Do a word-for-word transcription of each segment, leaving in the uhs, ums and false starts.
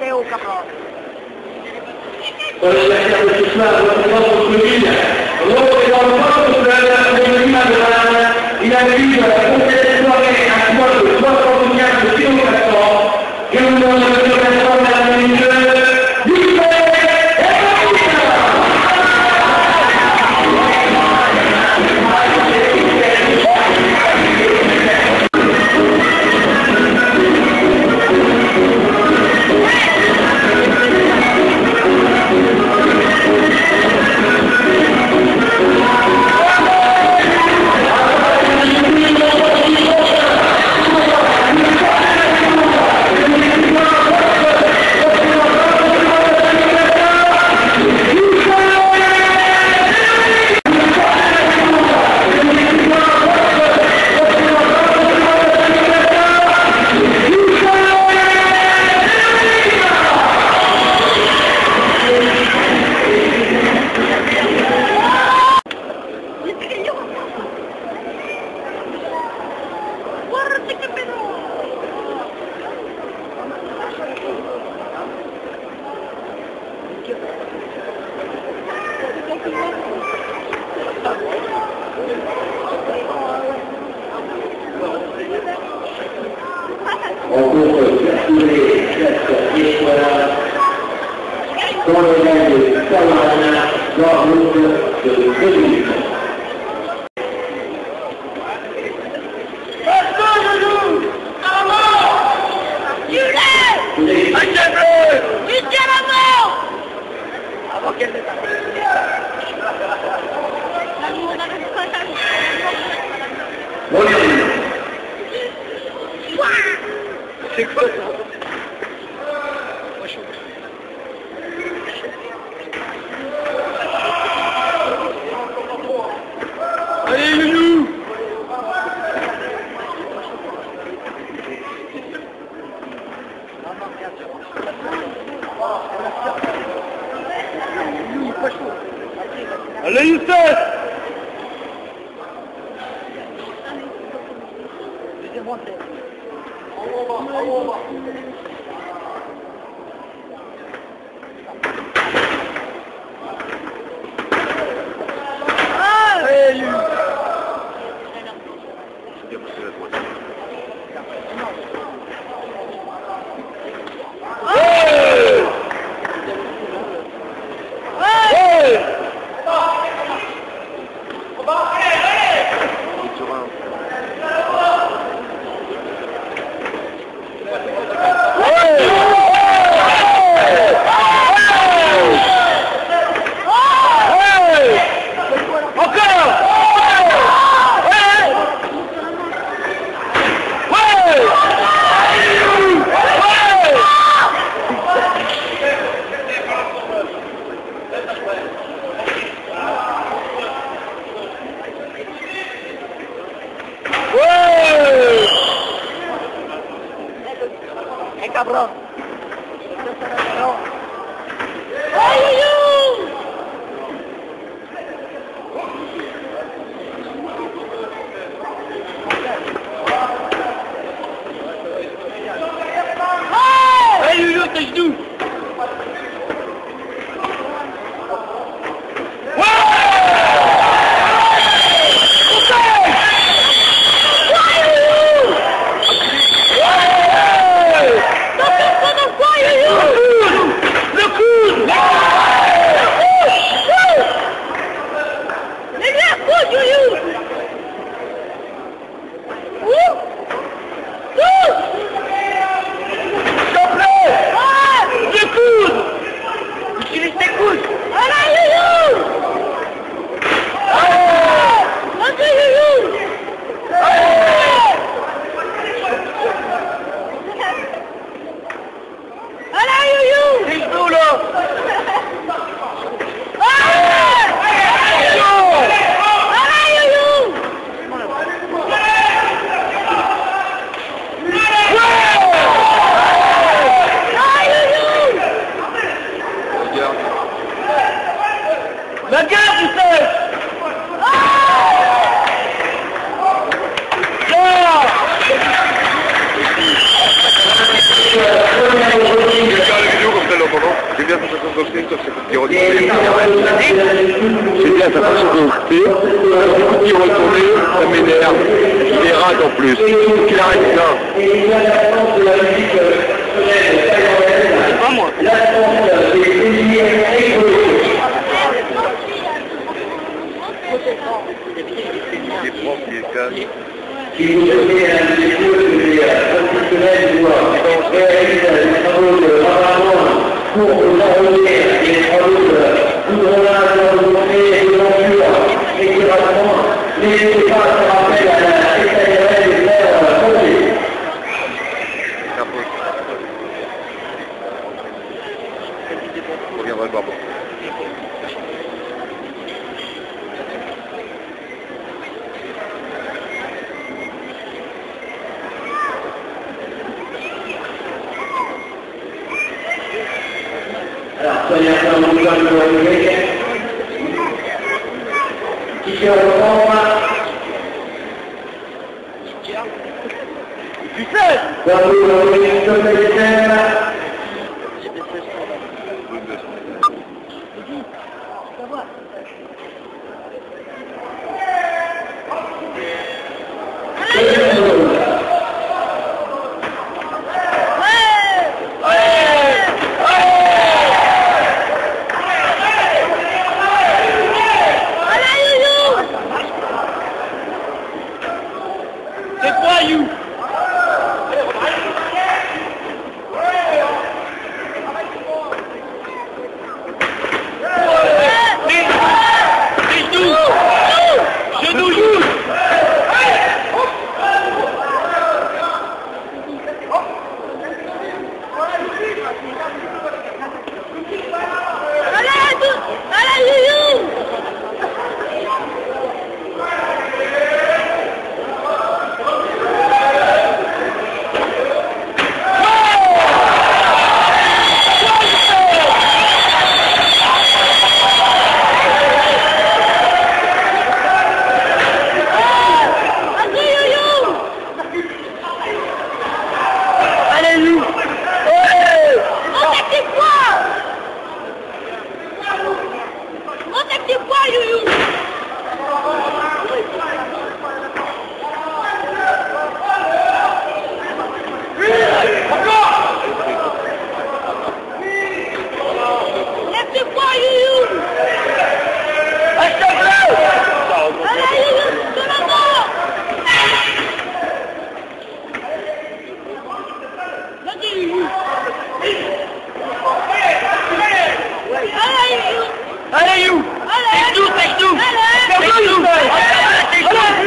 Mateo, cabrón. Pues la gente de su lado, los dos con su vida. Luego que los dos con la comunidad de la y la vida, la comunidad de la actual, los dos comunidades de un caso, que uno de los que responde a la ministra, dice, allez Youssef! Cabrón. Hey, you look at you. Look repartait, il est retourné, ça m'énerve. Il est rate en plus. Il arrête là. Et il y a l'absence de la musique traditionnelle thaïlandaise. Pas moi. L'absence des plaisirs écologiques. Les profs, les cases. Si vous souhaitez un discours des professionnels ou réaliser des travaux de ravalement pour vous enrôler des travaux de goudronnage, de montée et de monture, éclairagement, n'hésitez pas à faire appel à la secrétaire des frères Fonté. On reviendra le voir. Alors, soyez un peu en bougeant pour arriver. Qui se reprend? Tu sais Dans le système. C'est quoi, you? Genou, you! Allez, you! Take two, take two! Take two! Take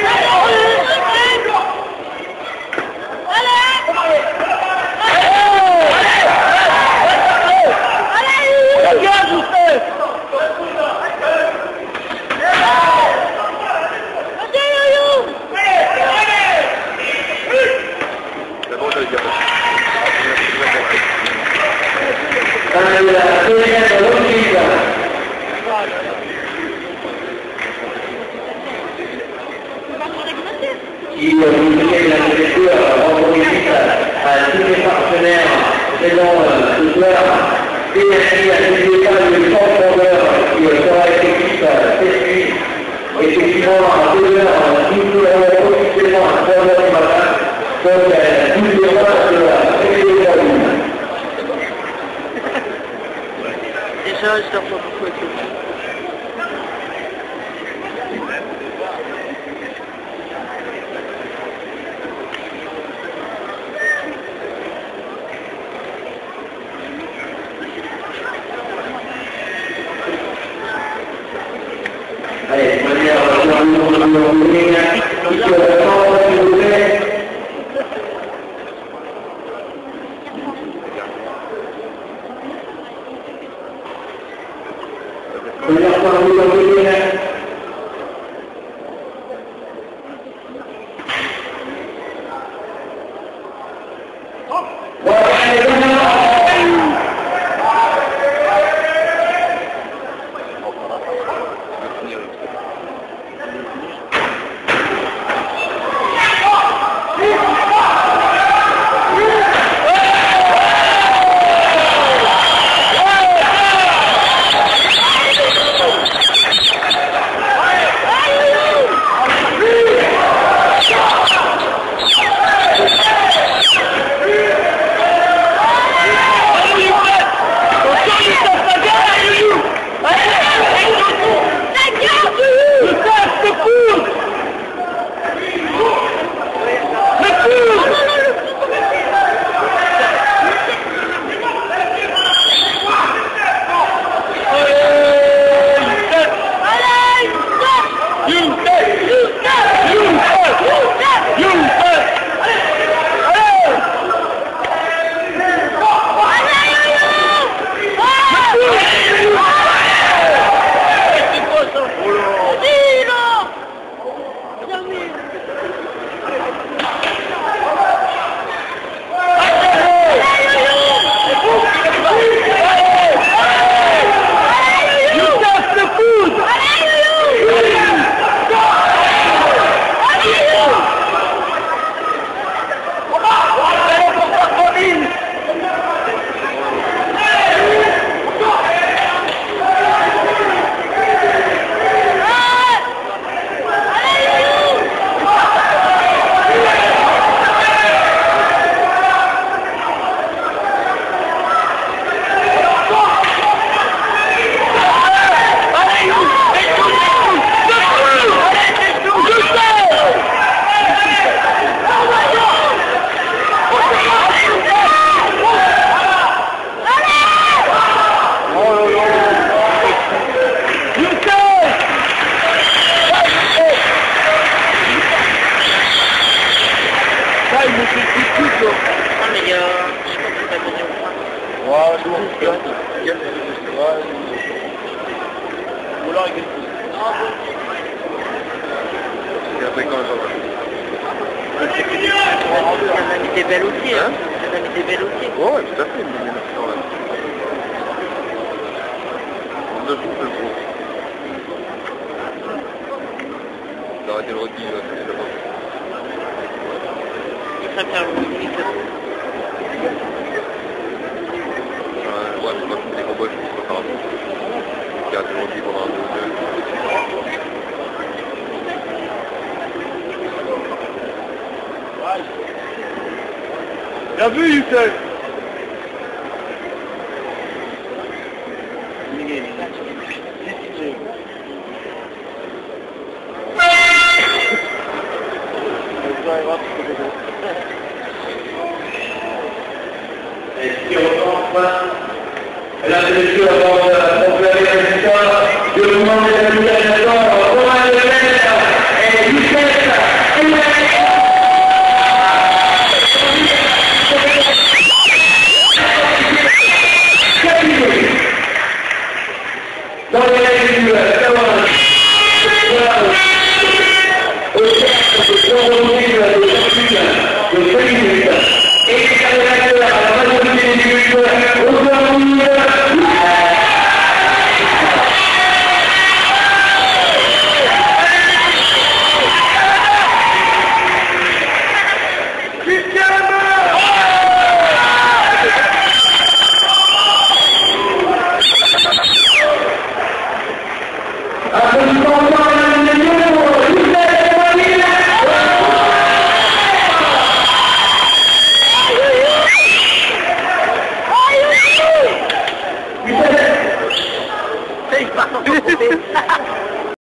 qui vous donnez la lecture rendre visite à tous les partenaires présents ce soir. Et ainsi à n'oubliez pas le transpondeur qui sera effectif cette nuit. Effectivement, à deux heures, nous serons officiellement à trois heures du matin. Donc, à douze heures de la sécurité de la lune. Déjà, je t'en pas beaucoup avec le Allez, de manière à faire une autre ligne, qui se rassemble, s'il vous plaît. Première fois, vous en ligne. Voilà, allez, venez. était belle aussi, hein. Elle était belle aussi. Ouais, tout à fait, une domination là. En deux jours, deux jours. J'ai arrêté le rugby, là, c'est là-bas. Il préfère le rugby que... Ouais, ouais, mais moi, je fais des combats, je ne peux pas faire un truc. J'ai arrêté le rugby pendant un deux. Bien vu, Youssef. Et si on reprend, mesdames et messieurs, avant de conclure les résultats, je vous demande les applications Romain Leclerc et Youssef. Dans les règles du challenge, au cercle de chronologie de chacune de cinq minutes, et les acteurs à la majorité des minutes, aujourd'hui, Applaudissements